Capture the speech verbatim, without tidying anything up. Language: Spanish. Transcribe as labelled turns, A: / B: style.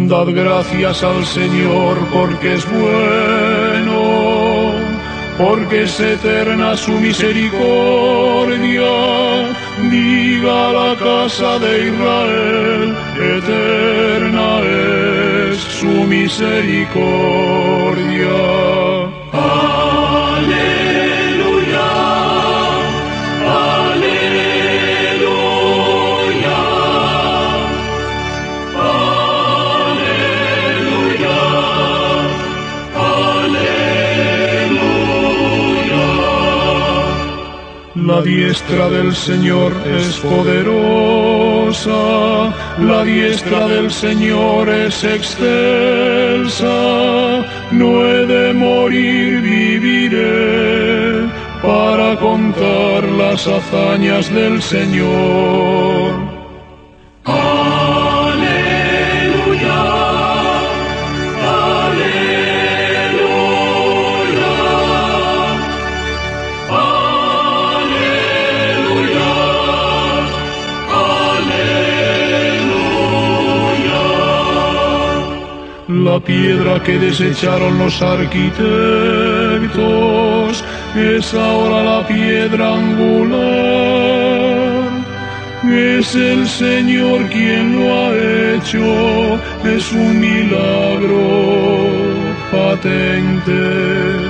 A: Dad gracias al Señor porque es bueno, porque es eterna su misericordia. Diga la casa de Israel, eterna es su misericordia. Aleluya, aleluya, aleluya, aleluya. La diestra del Señor es poderosa, la diestra del Señor es excelsa. No he de morir, viviré para contar las hazañas del Señor. Aleluya, aleluya, aleluya, aleluya. La piedra que desecharon los arquitectos es ahora la piedra angular. Es el Señor quien lo ha hecho, es un milagro patente.